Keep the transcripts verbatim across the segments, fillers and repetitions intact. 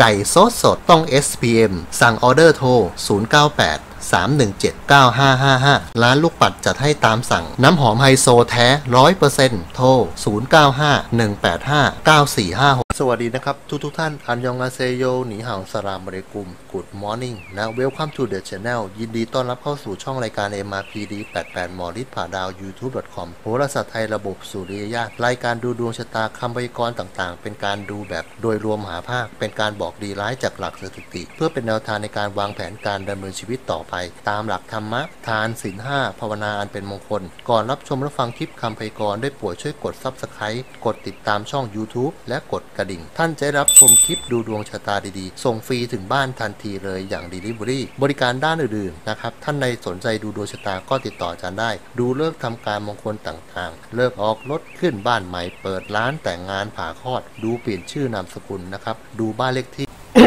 ไก่ซดสดต้อง เอส พี เอ็ม สั่งออเดอร์โทรศูนย์ เก้า แปด สาม หนึ่ง เจ็ด เก้า ห้า ห้า ห้าร้านลูกปัดจัดให้ตามสั่งน้ำหอมไฮโซแท้ ร้อยเปอร์เซ็นต์ โทรศูนย์ เก้า ห้า หนึ่ง แปด ห้า เก้า สี่ ห้า หกสวัสดีนะครับทุกทุกท่านอันยองอาเซโยหนีห่าวสลามอะลัยกุม Good morning และ Welcome to the channel ยินดีต้อนรับเข้าสู่ช่องรายการ เอ็ม อาร์ พี ดี แปดสิบแปด หมอฤทธิ์ผ่าดาว ยูทูบ ดอท คอม โหราศาสตร์ไทยระบบสุริยญาณรายการดูดวงชะตาคำพยากรณ์ต่างๆเป็นการดูแบบโดยรวมหาภาคเป็นการบอกดีร้ายจากหลักสถิติเพื่อเป็นแนวทางในการวางแผนการดำเนินชีวิตต่อไปตามหลักธรรมะทานศีลห้าภาวนาอันเป็นมงคลก่อนรับชมและฟังคลิปคำพยากรณ์ได้โปรดช่วยกด ซับสไครบ์ กดติดตามช่อง ยูทูบ และกดกระดิ่งท่านจะรับชมคลิปดูดวงชะตาดีๆส่งฟรีถึงบ้านทันทีเลยอย่าง Delivery บริการด้านอื่นๆนะครับท่านใดสนใจดูดวงชะตาก็ติดต่ออาจารย์ได้ดูเลิกทำการมงคลต่างๆเลิกออกรถขึ้นบ้านใหม่เปิดร้านแต่งงานผ่าคลอดดูเปลี่ยนชื่อนามสกุลนะครับดูบ้านเลขที่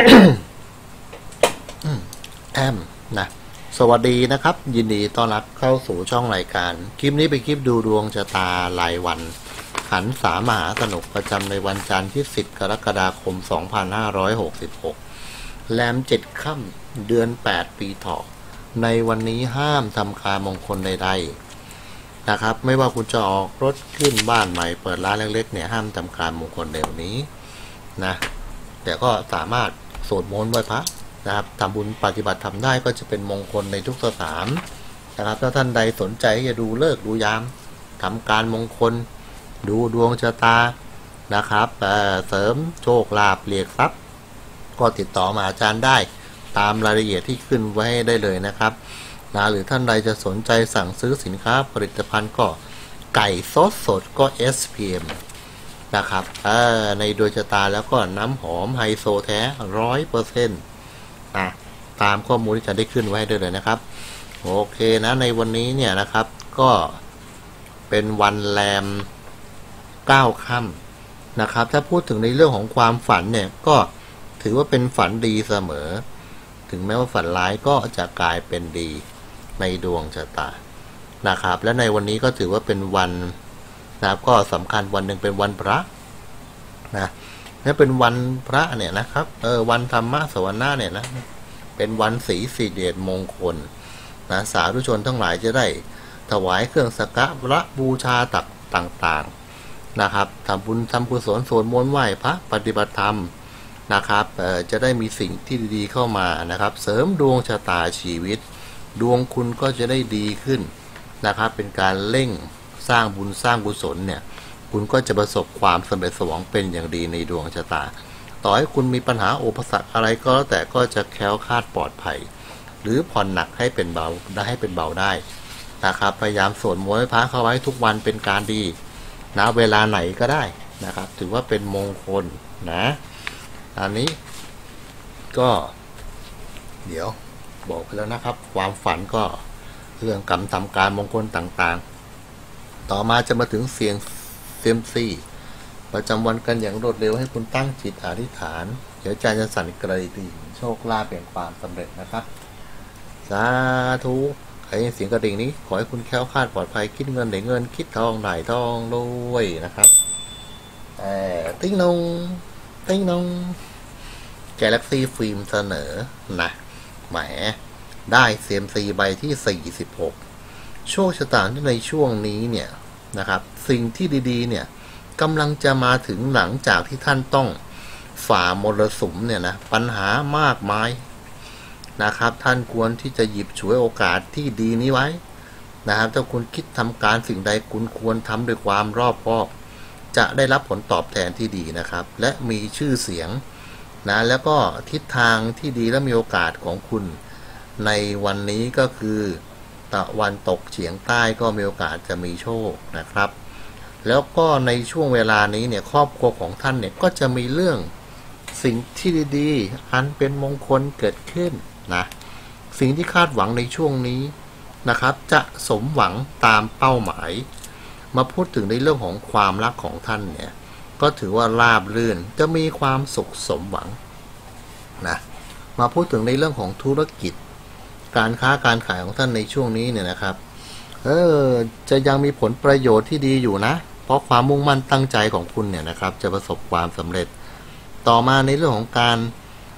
แอมนะสวัสดีนะครับยินดีต้อนรับเข้าสู่ช่องรายการคลิปนี้เป็นคลิปดูดวงชะตารายวันหันษามหาสนุกประจำในวันจันทร์ที่สิบกรกฎาคมสองพันห้าร้อยหกสิบหกแรมเจ็ดค่ำเดือนแปดปีเถาะในวันนี้ห้ามทำการมงคลใดๆนะครับไม่ว่าคุณจะออกรถขึ้นบ้านใหม่เปิดร้านเล็กๆเนี่ยห้ามทำการมงคลในวันนี้นะแต่ก็สามารถสวดมนต์ไหว้พระนะครับทำบุญปฏิบัติทำได้ก็จะเป็นมงคลในทุกสถานนะครับถ้าท่านใดสนใจจะดูเลิกดูยามทำการมงคลดูดวงชะตานะครับเสริมโชคลาภเรียกทรัพย์ก็ติดต่อมาอาจารย์ได้ตามรายละเอียดที่ขึ้นไว้ได้เลยนะครับนะหรือท่านใดจะสนใจสั่งซื้อสินค้าผลิตภัณฑ์ก็ไก่ซดสดก็ เอส พี เอ็ม นะครับในดวงชะตาแล้วก็น้ำหอมไฮโซแท้ ร้อยเปอร์เซ็นต์ นะตามข้อมูลที่จะได้ขึ้นไว้ได้เลยนะครับโอเคนะในวันนี้เนี่ยนะครับก็เป็นวันแรมเก้าค่ำนะครับถ้าพูดถึงในเรื่องของความฝันเนี่ยก็ถือว่าเป็นฝันดีเสมอถึงแม้ว่าฝันร้ายก็จะกลายเป็นดีในดวงชะตานะครับและในวันนี้ก็ถือว่าเป็นวันนะครับก็สำคัญวันหนึ่งเป็นวันพระนะและเป็นวันพระเนี่ยนะครับเออวันธรรมะสวนาเนี่ยนะเป็นวันศรีสิเดชมงคลนะสาธุชนทั้งหลายจะได้ถวายเครื่องสักการะบูชาตักต่างๆนะครับทำบุญทำกุศลสวดมนต์ไหว้พระปฏิบัติธรรมนะครับเอ่อจะได้มีสิ่งที่ดีๆเข้ามานะครับเสริมดวงชะตาชีวิตดวงคุณก็จะได้ดีขึ้นนะครับเป็นการเร่งสร้างบุญสร้างกุศลเนี่ยคุณก็จะประสบความสำเร็จสมหวังเป็นอย่างดีในดวงชะตาต่อให้คุณมีปัญหาอุปสรรคอะไรก็แล้วแต่ก็จะแคล้วคลาดปลอดภัยหรือผ่อนหนักให้เป็นเบาได้ให้เป็นเบาได้นะครับพยายามสวดมนต์พระเข้าไว้ทุกวันเป็นการดีนะเวลาไหนก็ได้นะครับถือว่าเป็นมงคลนะอันนี้ก็เดี๋ยวบอกไปแล้วนะครับความฝันก็เรื่องกรรมทำการมงคลต่างๆต่อมาจะมาถึงเสียงเซียมซีประจำวันกันอย่างรวดเร็วให้คุณตั้งจิตอธิษฐานเดี๋ยวใจจะสั่นกระดิ่งโชคลาภแห่งความสำเร็จนะครับสาธุใครเสียงกระดิ่งนี้ขอให้คุณแคล้วคลาดปลอดภัยคิดเงินได้เงินคิดทองได้ทองด้วยนะครับแต่ติ้งนงติ้งนงแกลเล็กซี่ฟิล์มเสนอนะแหมได้เซียมซีใบที่สี่สิบหกโชคชะตาในช่วงนี้เนี่ยนะครับสิ่งที่ดีๆเนี่ยกำลังจะมาถึงหลังจากที่ท่านต้องฝ่ามรสุมเนี่ยนะปัญหามากมายนะครับท่านควรที่จะหยิบฉวยโอกาสที่ดีนี้ไว้นะครับถ้าคุณคิดทำการสิ่งใดคุณควรทำด้วยความรอบคอบจะได้รับผลตอบแทนที่ดีนะครับและมีชื่อเสียงนะแล้วก็ทิศทางที่ดีและมีโอกาสของคุณในวันนี้ก็คือตะวันตกเฉียงใต้ก็มีโอกาสจะมีโชคนะครับแล้วก็ในช่วงเวลานี้เนี่ยครอบครัวของท่านเนี่ยก็จะมีเรื่องสิ่งที่ดีๆอันเป็นมงคลเกิดขึ้นนะสิ่งที่คาดหวังในช่วงนี้นะครับจะสมหวังตามเป้าหมายมาพูดถึงในเรื่องของความรักของท่านเนี่ยก็ถือว่าราบรื่นจะมีความสุขสมหวังนะมาพูดถึงในเรื่องของธุรกิจการค้าการขายของท่านในช่วงนี้เนี่ยนะครับเออจะยังมีผลประโยชน์ที่ดีอยู่นะเพราะความมุ่งมั่นตั้งใจของคุณเนี่ยนะครับจะประสบความสำเร็จต่อมาในเรื่องของการ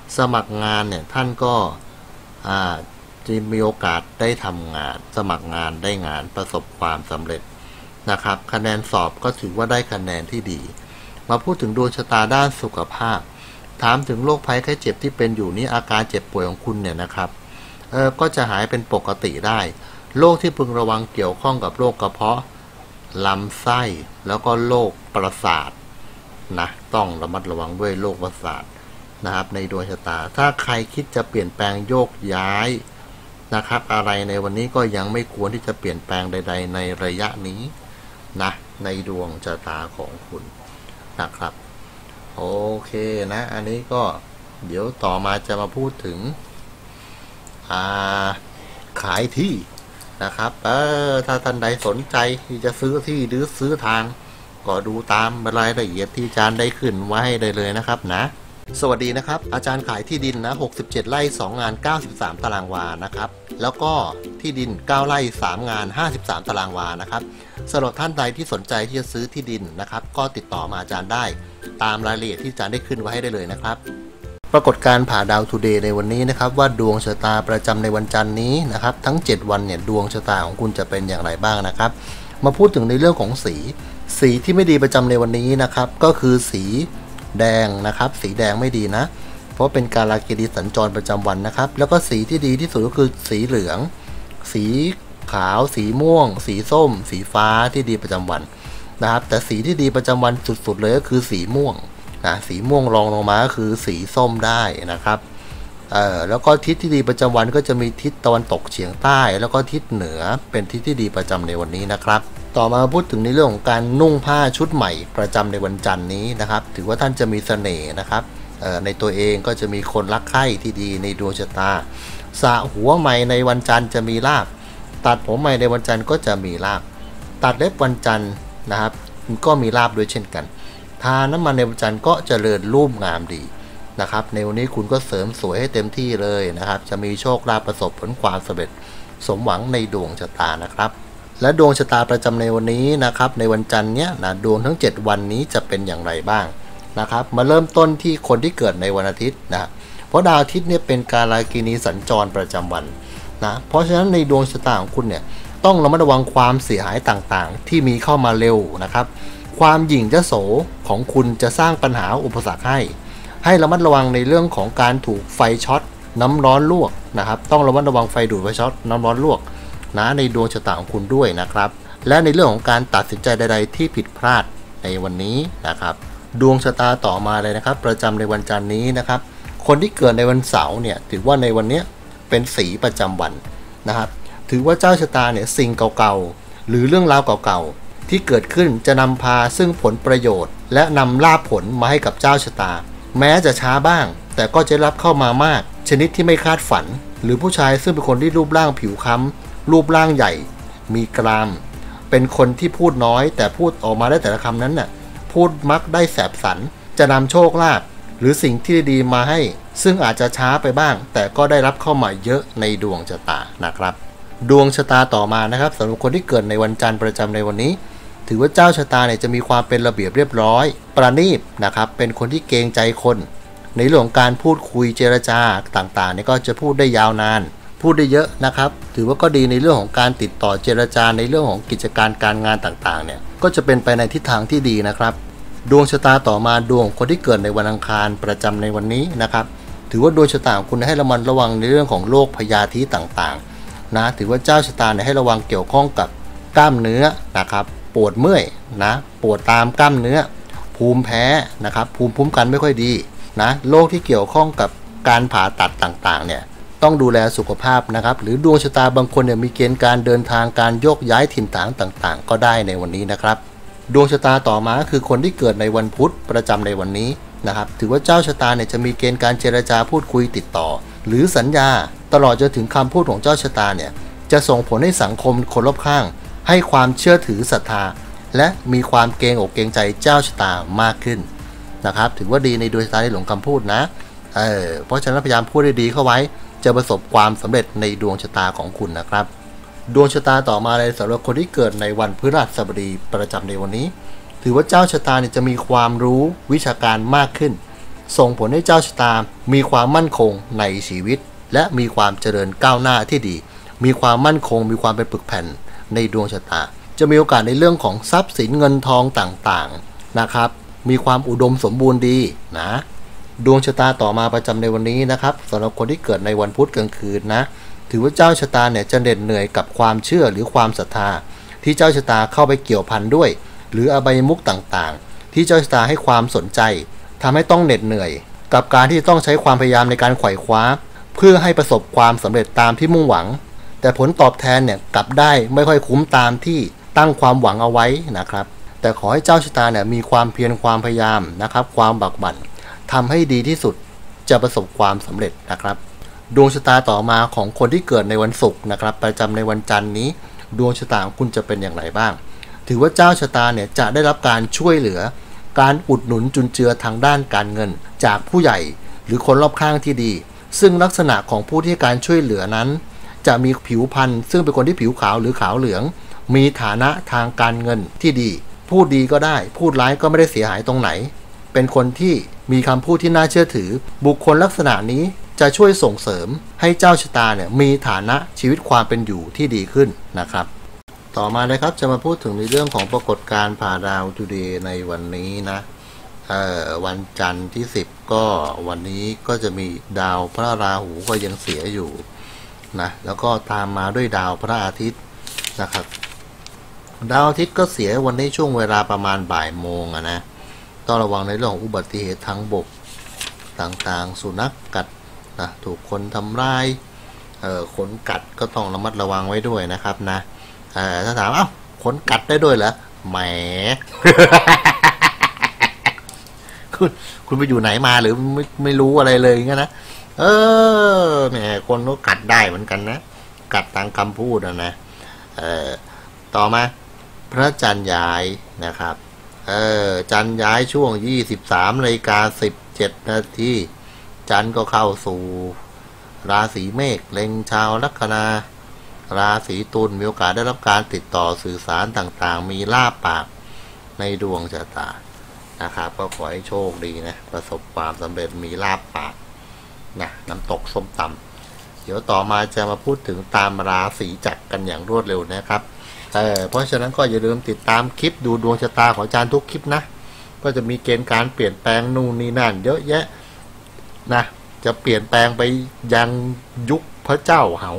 สมัครงานเนี่ยท่านก็จะมีโอกาสได้ทำงานสมัครงานได้งานประสบความสำเร็จนะครับคะแนนสอบก็ถือว่าได้คะแนนที่ดีมาพูดถึงดวงชะตาด้านสุขภาพถามถึงโรคภัยไข้เจ็บที่เป็นอยู่นี้อาการเจ็บป่วยของคุณเนี่ยนะครับเออก็จะหายเป็นปกติได้โรคที่พึงระวังเกี่ยวข้องกับโรคกระเพาะลำไส้แล้วก็โรคประสาทนะต้องระมัดระวังด้วยโรคประสาทนะครับในดวงชะตาถ้าใครคิดจะเปลี่ยนแปลงโยกย้ายนะครับอะไรในวันนี้ก็ยังไม่ควรที่จะเปลี่ยนแปลงใดๆในระยะนี้นะในดวงชะตาของคุณนะครับโอเคนะอันนี้ก็เดี๋ยวต่อมาจะมาพูดถึงอ่าขายที่นะครับเออถ้าท่านใดสนใจที่จะซื้อที่หรือซื้อทางก็ดูตามรายละเอียดที่อาจารย์ได้ขึ้นไว้ให้ได้เลยนะครับนะสวัสดีนะครับอาจารย์ขายที่ดินนะหกสิบเจ็ดไร่สองงานเก้าสิบสามตารางวานะครับแล้วก็ที่ดินเก้าไร่สามงานห้าสิบสามตารางวานะครับสำหรับท่านใดที่สนใจที่จะซื้อที่ดินนะครับก็ติดต่อมาอาจารย์ได้ตามรายละเอียดที่อาจารย์ได้ขึ้นไว้ให้ได้เลยนะครับปรากฏการณ์ผ่าดาวทูเดย์ในวันนี้นะครับว่าดวงชะตาประจำในวันจันทร์นี้นะครับทั้งเจ็ดวันเนี่ยดวงชะตาของคุณจะเป็นอย่างไรบ้างนะครับมาพูดถึงในเรื่องของสีสีที่ไม่ดีประจำในวันนี้นะครับก็คือสีแดงนะครับสีแดงไม่ดีนะเพราะเป็นการรากินีสัญจรประจำวันนะครับแล้วก็สีที่ดีที่สุดก็คือสีเหลืองสีขาวสีม่วงสีส้มสีฟ้าที่ดีประจำวันนะครับแต่สีที่ดีประจำวันสุดๆเลยก็คือสีม่วงนะสีม่วงรองลงมาก็คือสีส้มได้นะครับเอ่อแล้วก็ทิศที่ดีประจำวันก็จะมีทิศตะวันตกเฉียงใต้แล้วก็ทิศเหนือเป็นทิศที่ดีประจำในวันนี้นะครับต่อมาพูดถึงในเรื่องของการนุ่งผ้าชุดใหม่ประจำในวันจันทร์นี้นะครับถือว่าท่านจะมีเสน่ห์นะครับเอ่อในตัวเองก็จะมีคนรักใคร่ที่ดีในดวงชะตาสระหัวใหม่ในวันจันทร์จะมีลาภตัดผมใหม่ในวันจันทร์ก็จะมีลาภตัดเล็บวันจันทร์นะครับก็มีลาภด้วยเช่นกันทาน้ำมันในวันจันทร์ก็เจริญรูปงามดีนะครับในวันนี้คุณก็เสริมสวยให้เต็มที่เลยนะครับจะมีโชคลาภประสบผลความสำเร็จสมหวังในดวงชะตานะครับและดวงชะตาประจำในวันนี้นะครับในวันจันทร์เนี้ยนะดวงทั้งเจ็ดวันนี้จะเป็นอย่างไรบ้างนะครับมาเริ่มต้นที่คนที่เกิดในวันอาทิตย์นะเพราะดาวอาทิตย์เนี่ยเป็นการรากินีสัญจรประจำวันนะเพราะฉะนั้นในดวงชะตาของคุณเนี่ยต้องระมัดระวังความเสียหายต่างๆที่มีเข้ามาเร็วนะครับความหยิ่งเจ้าโสของคุณจะสร้างปัญหาอุปสรรคให้ให้ระมัดระวังในเรื่องของการถูกไฟช็อตน้ำร้อนลวกนะครับต้องระมัดระวังไฟดูดไฟช็อตน้ำร้อนลวกนะในดวงชะตาของคุณด้วยนะครับและในเรื่องของการตัดสินใจใดๆที่ผิดพลาดในวันนี้นะครับดวงชะตาต่อมาเลยนะครับประจำในวันจันทร์นี้นะครับคนที่เกิดในวันเสาร์เนี่ยถือว่าในวันนี้เป็นสีประจำวันนะครับถือว่าเจ้าชะตาเนี่ยสิ่งเก่าๆหรือเรื่องราวเก่าๆที่เกิดขึ้นจะนำพาซึ่งผลประโยชน์และนำลาภผลมาให้กับเจ้าชะตาแม้จะช้าบ้างแต่ก็จะรับเข้ามามากชนิดที่ไม่คาดฝันหรือผู้ชายซึ่งเป็นคนที่รูปร่างผิวค้ำรูปร่างใหญ่มีกรามเป็นคนที่พูดน้อยแต่พูดออกมาได้แต่ละคำนั้นน่ะพูดมักได้แสบสันจะนำโชคลาภหรือสิ่งที่ดีมาให้ซึ่งอาจจะช้าไปบ้างแต่ก็ได้รับเข้ามาเยอะในดวงชะตานะครับดวงชะตาต่อมานะครับสำหรับคนที่เกิดในวันจันทร์ประจำในวันนี้ถือว่าเจ้าชะตาเนี่ยจะมีความเป็นระเบียบเรียบร้อยประณีตนะครับเป็นคนที่เกรงใจคนในเรื่องของการพูดคุยเจรจาต่างๆเนี่ยก็จะพูดได้ยาวนานพูดได้เยอะนะครับถือว่าก็ดีในเรื่องของการติดต่อเจรจาในเรื่องของกิจการการงานต่างๆเนี่ยก็จะเป็นไปในทิศทางที่ดีนะครับดวงชะตาต่อมาดวงคนที่เกิดในวันอังคารประจำในวันนี้นะครับถือว่าดวงชะตาของคุณให้ระมัดระวังในเรื่องของโรคพยาธิต่างๆนะถือว่าเจ้าชะตาเนี่ยให้ระวังเกี่ยวข้องกับกล้ามเนื้อนะครับปวดเมื่อยนะปวดตามกล้ามเนื้อภูมิแพ้นะครับภูมิคุ้มกันไม่ค่อยดีนะโรคที่เกี่ยวข้องกับการผ่าตัดต่างๆเนี่ยต้องดูแลสุขภาพนะครับหรือดวงชะตาบางคนเนี่ยมีเกณฑ์การเดินทางการโยกย้ายถิ่นฐานต่างๆก็ได้ในวันนี้นะครับดวงชะตาต่อมาคือคนที่เกิดในวันพุธประจำในวันนี้นะครับถือว่าเจ้าชะตาเนี่ยจะมีเกณฑ์การเจรจาพูดคุยติดต่อหรือสัญญาตลอดจนถึงคำพูดของเจ้าชะตาเนี่ยจะส่งผลให้สังคมคนรอบข้างให้ความเชื่อถือศรัทธาและมีความเกรงอกเกรงใจเจ้าชะตามากขึ้นนะครับถือว่าดีในดวงชะตาในหลงคำพูดนะเออเพราะฉะนั้นพยายามพูดได้ดีเข้าไว้จะประสบความสำเร็จในดวงชะตาของคุณนะครับดวงชะตาต่อมาเลยสำหรับคนที่เกิดในวันพฤหัสบดีประจำในวันนี้ถือว่าเจ้าชะตาเนี่ยจะมีความรู้วิชาการมากขึ้นส่งผลให้เจ้าชะตามีความมั่นคงในชีวิตและมีความเจริญก้าวหน้าที่ดีมีความมั่นคงมีความเป็นปึกแผ่นในดวงชะตาจะมีโอกาสในเรื่องของทรัพย์สินเงินทองต่างๆนะครับมีความอุดมสมบูรณ์ดีนะดวงชะตาต่อมาประจำในวันนี้นะครับสำหรับคนที่เกิดในวันพุธกลางคืนนะถือว่าเจ้าชะตาเนี่ยจะเหน็ดเหนื่อยกับความเชื่อหรือความศรัทธาที่เจ้าชะตาเข้าไปเกี่ยวพันด้วยหรืออบายมุขต่างๆที่เจ้าชะตาให้ความสนใจทำให้ต้องเหน็ดเหนื่อยกับการที่ต้องใช้ความพยายามในการไขว่คว้าเพื่อให้ประสบความสำเร็จตามที่มุ่งหวังแต่ผลตอบแทนเนี่ยกลับได้ไม่ค่อยคุ้มตามที่ตั้งความหวังเอาไว้นะครับแต่ขอให้เจ้าชะตาเนี่ยมีความเพียรความพยายามนะครับความบักบั่นทำให้ดีที่สุดจะประสบความสำเร็จนะครับดวงชะตาต่อมาของคนที่เกิดในวันศุกร์นะครับประจำในวันจันทร์นี้ดวงชะตาของคุณจะเป็นอย่างไรบ้างถือว่าเจ้าชะตาเนี่ยจะได้รับการช่วยเหลือการอุดหนุนจุนเจือทางด้านการเงินจากผู้ใหญ่หรือคนรอบข้างที่ดีซึ่งลักษณะของผู้ที่ให้การช่วยเหลือนั้นจะมีผิวพรรณซึ่งเป็นคนที่ผิวขาวหรือขาวเหลืองมีฐานะทางการเงินที่ดีพูดดีก็ได้พูดร้ายก็ไม่ได้เสียหายตรงไหนเป็นคนที่มีคำพูดที่น่าเชื่อถือบุคคลลักษณะนี้จะช่วยส่งเสริมให้เจ้าชะตาเนี่ยมีฐานะชีวิตความเป็นอยู่ที่ดีขึ้นนะครับต่อมาเลยครับจะมาพูดถึงในเรื่องของปรากฏการณ์ผ่าดาวทูเดย์ในวันนี้นะเอ่อวันจันทร์ที่สิบก็วันนี้ก็จะมีดาวพระราหูก็ยังเสียอยู่นะแล้วก็ตามมาด้วยดาวพระอาทิตย์นะครับดาวอาทิตย์ก็เสียวันนี้ช่วงเวลาประมาณบ่ายโมงอะนะต้องระวังในเรื่องของอุบัติเหตุทางบกต่างๆสุนัข ก, กัดนะถูกคนทำร้ายเอ่อขนกัดก็ต้องระมัดระวังไว้ด้วยนะครับนะเอ่อถ้าถามเอ้าขนกัดได้ด้วยเหรอแหม คุณคุณไปอยู่ไหนมาหรือไม่ไม่รู้อะไรเลยงั้นนะเออแหมคนก็กัดได้เหมือนกันนะกัดตามคำพูดนะนะเอ่อต่อมาพระจันทร์ย้ายนะครับเออจันทร์ย้ายช่วงยี่สิบสามนาฬิกาสิบเจ็ดนาทีจันทร์ก็เข้าสู่ราศีเมษเล็งชาวลัคนาราศีตุลมีโอกาสได้รับการติดต่อสื่อสารต่างๆมีลาภปากในดวงชะตานะครับก็ขอให้โชคดีนะประสบความสำเร็จมีลาภปากนะน้ำตกส้มตำเดี๋ยวต่อมาจะมาพูดถึงตามราศีจักรกันอย่างรวดเร็วนะครับเออเพราะฉะนั้นก็อย่าลืมติดตามคลิปดูดวงชะตาของอาจารย์ทุกคลิปนะก็จะมีเกณฑ์การเปลี่ยนแปลงนู่นนี่นั่นเยอะแยะนะจะเปลี่ยนแปลงไปยังยุคพระเจ้าเหา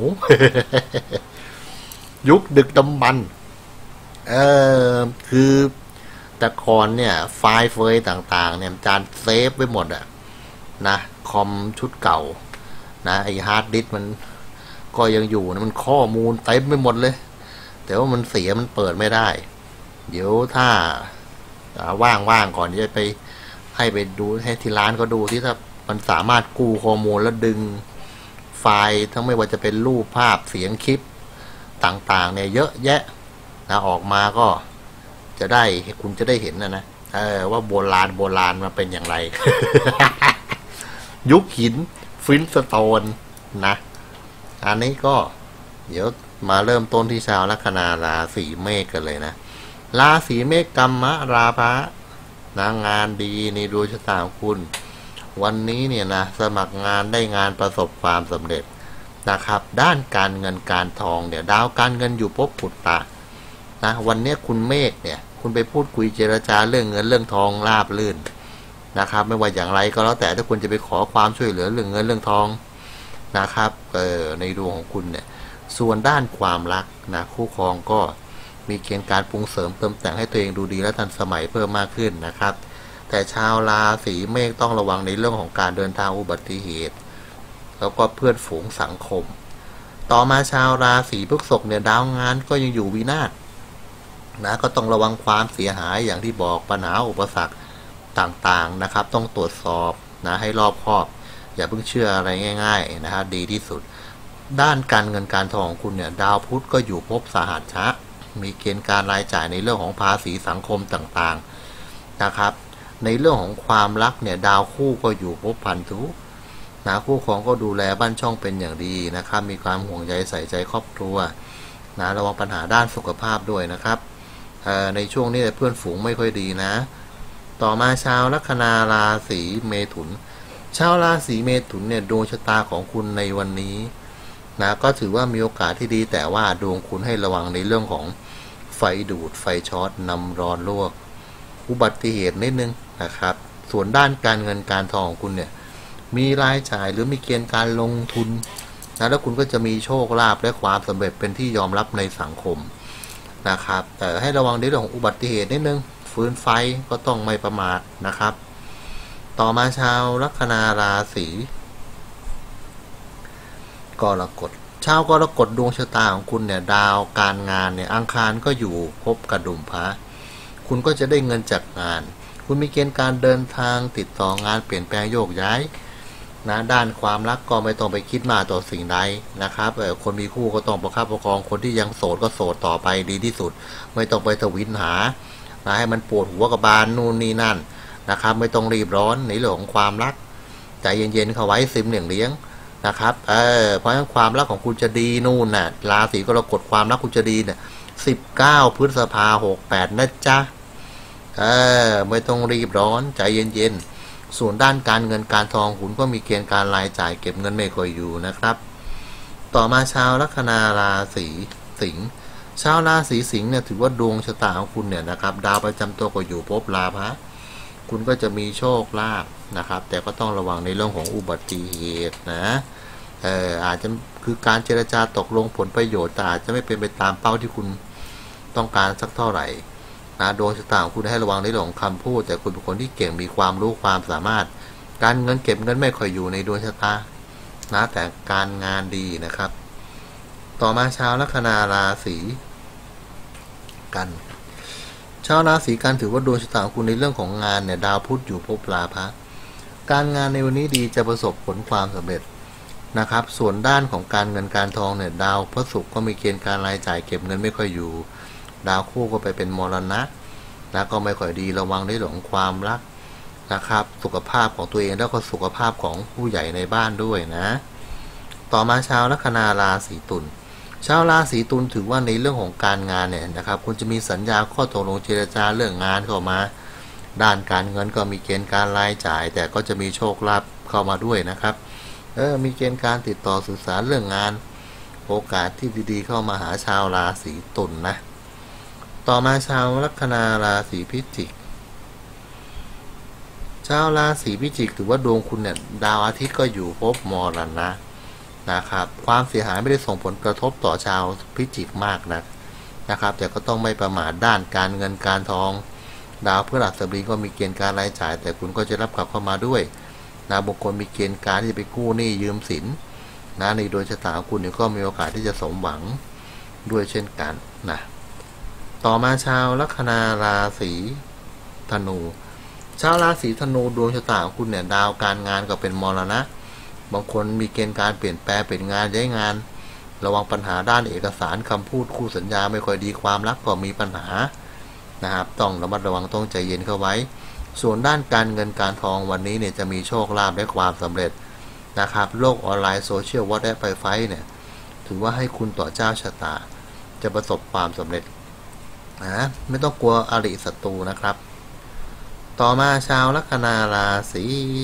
ยุคดึกดำบรรพ์เออคือแต่ก่อนเนี่ยไฟล์เฟยต่างๆเนี่ยอาจารย์เซฟไว้หมดอะนะคอมชุดเก่านะไอฮาร์ดดิสก์มันก็ยังอยู่นะมันข้อมูลเต็มไปหมดเลยแต่ว่ามันเสียมันเปิดไม่ได้เดี๋ยวถ้าว่างๆก่อนจะไปให้ไปดูให้ที่ร้านก็ดูที่ถ้ามันสามารถกู้ข้อมูลแล้วดึงไฟล์ทั้งไม่ว่าจะเป็นรูปภาพเสียงคลิปต่างๆเนี่ยเยอะแยะนะออกมาก็จะได้คุณจะได้เห็นนะนะเออว่าโบราณโบราณมาเป็นอย่างไร ยุคหินฟินสโตนนะอันนี้ก็เดี๋ยวมาเริ่มต้นที่ชาวลัคนาราศีเมษกันเลยนะราศีเมษกัมมะราภะนะงานดีในดวงชะตาของคุณวันนี้เนี่ยนะสมัครงานได้งานประสบความสำเร็จนะครับด้านการเงินการทองเนี่ยดาวการเงินอยู่ภพปุตตะนะวันนี้คุณเมษเนี่ยคุณไปพูดคุยเจรจาเรื่องเงินเรื่องทองราบรื่นนะครับไม่ว่าอย่างไรก็แล้วแต่ถ้าคุณจะไปขอความช่วยเหลือเรื่องเงินเรื่องทองนะครับเออในดวงของคุณเนี่ยส่วนด้านความรักนะคู่ครองก็มีเกณฑ์การปรุงเสริมเติมแต่งให้ตัวเองดูดีและทันสมัยเพิ่มมากขึ้นนะครับแต่ชาวราศีเมษต้องระวังในเรื่องของการเดินทางอุบัติเหตุแล้วก็เพื่อนฝูงสังคมต่อมาชาวราศีพฤษภเนี่ยดาวงานก็ยังอยู่วินาศนะก็ต้องระวังความเสียหายอย่างที่บอกปัญหาอุปสรรคต่างๆนะครับต้องตรวจสอบนะให้รอบคอบอย่าเพิ่งเชื่ออะไรง่ายๆนะฮะดีที่สุดด้านการเงินการทองของคุณเนี่ยดาวพุธก็อยู่ภพสหัชชะมีเกณฑ์การรายจ่ายในเรื่องของภาษีสังคมต่างๆนะครับในเรื่องของความรักเนี่ยดาวคู่ก็อยู่ภพพันธุนะคู่ครองก็ดูแลบ้านช่องเป็นอย่างดีนะครับมีความห่วงใยใส่ใจครอบครัวนะระวังปัญหาด้านสุขภาพด้วยนะครับในช่วงนี้เพื่อนฝูงไม่ค่อยดีนะต่อมาชาวลัคนาราศีเมถุนชาวราศีเมถุนเนี่ยดวงชะตาของคุณในวันนี้นะก็ถือว่ามีโอกาสที่ดีแต่ว่าดวงคุณให้ระวังในเรื่องของไฟดูดไฟช็อตน้ำร้อนลวกอุบัติเหตุนิดนึงนะครับส่วนด้านการเงินการทองของคุณเนี่ยมีรายจ่ายหรือมีเกณฑ์การลงทุนนะแล้วคุณก็จะมีโชคลาภและความสำเร็จเป็นที่ยอมรับในสังคมนะครับแต่ให้ระวังในเรื่องของอุบัติเหตุนิดนึงฟืนไฟก็ต้องไม่ประมาทนะครับต่อมาชาวลัคนาราศีกรกฎชาวกรกฎดวงชะตาของคุณเนี่ยดาวการงานเนี่ยอังคารก็อยู่พบกระดุมพระคุณก็จะได้เงินจากงานคุณมีเกณฑ์การเดินทางติดต่องานเปลี่ยนแปลงโยกย้ายนะด้านความรักก็ไม่ต้องไปคิดมากต่อสิ่งใดนะครับเออคนมีคู่ก็ต้องประคับประคองคนที่ยังโสดก็โสดต่อไปดีที่สุดไม่ต้องไปทวินหานะให้มันปวดหัวกับบานนู่นนี่นั่นนะครับไม่ต้องรีบร้อนในเรื่องของความรักใจเย็นๆเข้าไว้ซิมเหลี่ยงเลี้ยงนะครับเออเพราะฉะนั้นความรักของคุณจะดีนู่นน่ะราศีกรกฎความรักคุณจะดีเนี่ยสิบเก้าพฤษภาหกแปดนะจ๊ะเออไม่ต้องรีบร้อนใจเย็นๆส่วนด้านการเงินการทองคุณก็มีเกณฑ์การรายจ่ายเก็บเงินไม่ค่อยอยู่นะครับต่อมาชาวลัคนาราศีสิงห์ชาวราศีสิงห์เนี่ยถือว่าดวงชะตาของคุณเนี่ยนะครับดาวประจำตัวก็อยู่ภพราพะคุณก็จะมีโชคลาภนะครับแต่ก็ต้องระวังในเรื่องของอุบัติเหตุนะเอออาจจะคือการเจรจาตกลงผลประโยชน์แต่อาจจะไม่เป็นไปตามเป้าที่คุณต้องการสักเท่าไหร่นะดวงชะตาของคุณให้ระวังในเรื่องของคำพูดแต่คุณเป็นคนที่เก่งมีความรู้ความสามารถการเงินเก็บเงินไม่ค่อยอยู่ในดวงชะตานะแต่การงานดีนะครับต่อมาชาวลัคนาราศีกันชาวราศีกันถือว่าดวงชะตาของคุณในเรื่องของงานเนี่ยดาวพุธอยู่ภพราพะการงานในวันนี้ดีจะประสบผลความสำเร็จนะครับส่วนด้านของการเงินการทองเนี่ยดาวพระศุกร์ก็มีเกณฑ์การรายจ่ายเก็บเงินไม่ค่อยอยู่ดาวคู่ก็ไปเป็นมรณะแล้วก็ไม่ค่อยดีระวังในเรื่องของความรักนะครับสุขภาพของตัวเองแล้วก็สุขภาพของผู้ใหญ่ในบ้านด้วยนะต่อมาชาวลัคนาราศีตุลชาวราศีตุลถือว่าในเรื่องของการงานเนี่ยนะครับคุณจะมีสัญญาข้อตกลงเจรจาเรื่องงานเข้ามาด้านการเงินก็มีเกณฑ์การรายจ่ายแต่ก็จะมีโชคลาภเข้ามาด้วยนะครับเออมีเกณฑ์การติดต่อสื่อสารเรื่องงานโอกาสที่ดีๆเข้ามาหาชาวราศีตุลนะต่อมาชาวลัคนาราศีพิจิกชาวราศีพิจิกถือว่าดวงคุณเนี่ยดาวอาทิตย์ก็อยู่ภพมรณะนะครับความเสียหายไม่ได้ส่งผลกระทบต่อชาวพิจิกมากนะนะครับแต่ก็ต้องไม่ประมาทด้านการเงินการทองดาวพฤหัสบดีก็มีเกณฑ์การรายจ่ายแต่คุณก็จะรับกลับเข้ามาด้วยนะบางคนมีเกณฑ์การที่จะไปกู้หนี้ยืมสินนะในโดยชะตาของคุณก็มีโอกาสที่จะสมหวังด้วยเช่นกันนะต่อมาชาวลัคนาราศีธนูชาวราศีธนูดวงชะตาของคุณเนี่ยดาวการงานก็เป็นมรณะบางคนมีเกณฑ์การเปลี่ยนแปลงเป็นงานย้ายงานระวังปัญหาด้านเอกสารคำพูดคู่สัญญาไม่ค่อยดีความรักก็มีปัญหานะครับต้องระมัดระวังต้องใจเย็นเข้าไว้ส่วนด้านการเงินการทองวันนี้เนี่ยจะมีโชคลาภและความสำเร็จนะครับโลกออนไลน์โซเชียลวอทแอปไฟไฟเนี่ยถือว่าให้คุณต่อเจ้าชะตาจะประสบความสำเร็จนะไม่ต้องกลัวอริศัตรูนะครับต่อมาชาวลัคนาราศี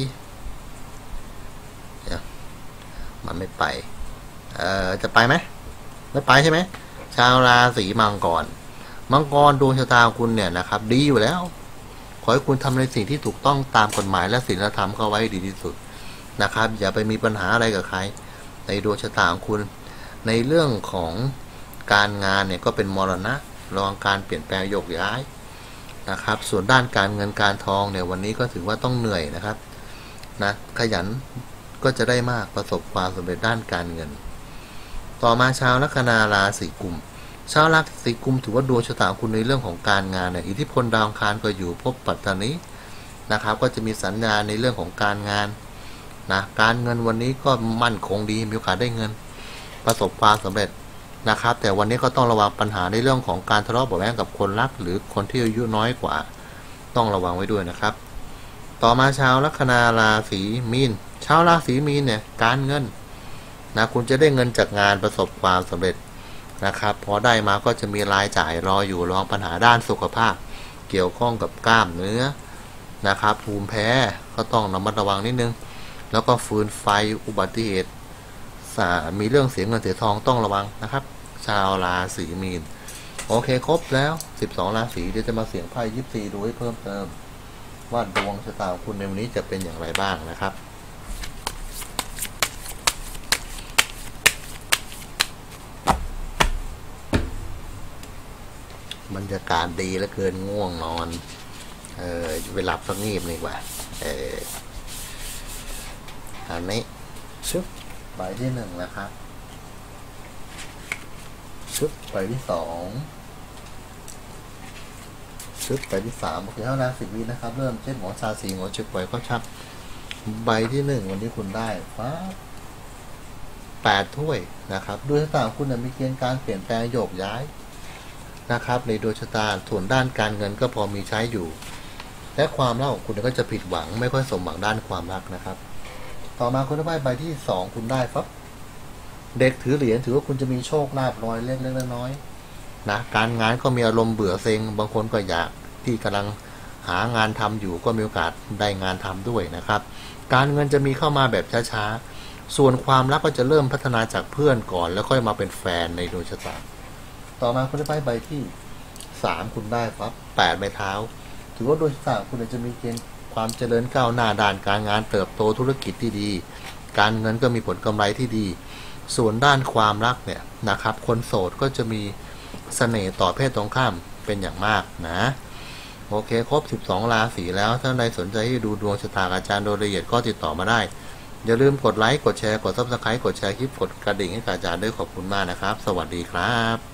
มันไม่ไปเอ่อจะไปไหมไม่ไปใช่ไหมชาวราศีมังกรมังกรดวงชะตาของคุณเนี่ยนะครับดีอยู่แล้วขอให้คุณทำในสิ่งที่ถูกต้องตามกฎหมายและศีลธรรมเข้าไว้ดีที่สุดนะครับอย่าไปมีปัญหาอะไรกับใครในดวงชะตาของคุณในเรื่องของการงานเนี่ยก็เป็นมรณะระวังการเปลี่ยนแปลงโยกย้ายนะครับส่วนด้านการเงินการทองเนี่ยวันนี้ก็ถือว่าต้องเหนื่อยนะครับนะขยันก็จะได้มากประสบความสำเร็จด้านการเงินต่อมาชาวลัคนาราศีกุมชาวราศีกุมถือว่าดวงชะตาคุณในเรื่องของการงานเนี่ยอิทธิพลดาวอังคารก็อยู่ภพปัตตานีนะครับก็จะมีสัญญาในเรื่องของการงานนะการเงินวันนี้ก็มั่นคงดีมีโอกาสได้เงินประสบความสำเร็จนะครับแต่วันนี้ก็ต้องระวังปัญหาในเรื่องของการทะเลาะเบาะแว้งกับคนรักหรือคนที่อายุน้อยกว่าต้องระวังไว้ด้วยนะครับต่อมาชาวลัคนาราศีมีนชาวราศีมีนเนี่ยการเงินนะคุณจะได้เงินจากงานประสบความสำเร็จนะครับพอได้มาก็จะมีรายจ่ายรออยู่รองปัญหาด้านสุขภาพเกี่ยวข้องกับกล้ามเนื้อนะครับภูมิแพ้ก็ต้องระมัดระวังนิดนึงแล้วก็ฟืนไฟอุบัติเหตุมีเรื่องเสียเงินเสียทองต้องระวังนะครับชาวราศีมีนโอเคครบแล้วสิบสองราศีเดี๋ยวจะมาเสี่ยงไพ่ยิปซีดูให้เพิ่มเติมว่าดวงชะตาของคุณในวันนี้จะเป็นอย่างไรบ้างนะครับบรรยากาศดีแล้วเกินง่วงนอนเออไปหลับสักงีบดีกว่าเอออันนี้ชุบใบที่หนึ่งนะครับชุบใบที่สองชุบใบที่สามโอเคเท่านั้นสิบวินะครับเริ่มเช่นหัวชาสีหัวชุบไว้ก็ชักใบที่หนึ่งวันนี้คุณได้ฟ้าแปดถ้วยนะครับด้วยชะตาของคุณมีเกณฑ์การเปลี่ยนแปลงโยกย้ายนะครับในดวงชะตาส่วนด้านการเงินก็พอมีใช้อยู่และความรักของคุณก็จะผิดหวังไม่ค่อยสมหวังด้านความรักนะครับต่อมาคุณได้ใบที่สองคุณได้ปั๊บเด็กถือเหรียญถือว่าคุณจะมีโชคลาภน้อยเล็กเล็กน้อยนะการงานก็มีอารมณ์เบื่อเซ็งบางคนก็อยากที่กำลังหางานทำอยู่ก็มีโอกาสได้งานทำด้วยนะครับการเงินจะมีเข้ามาแบบช้าๆส่วนความรักก็จะเริ่มพัฒนาจากเพื่อนก่อนแล้วค่อยมาเป็นแฟนในดวงชะตาต่อมาคุณได้ใบที่สามคุณได้ปั๊บแปดใบเท้าถือว่าดวงชะตาคุณจะมีเกณฑ์ความเจริญก้าวหน้าด้านการงานเติบโตธุรกิจที่ดีการเงินก็มีผลกำไรที่ดีส่วนด้านความรักเนี่ยนะครับคนโสดก็จะมีเสน่ห์ต่อเพศตรงข้ามเป็นอย่างมากนะโอเคครบสิบสองราศีแล้วถ้าใครสนใจให้ดูดวงชะตาอาจารย์โดยละเอียดก็ติดต่อมาได้อย่าลืมกดไลค์กดแชร์กดซับสไครต์กดแชร์คลิปกดกระดิ่งให้อาจารย์ด้วยขอบคุณมากนะครับสวัสดีครับ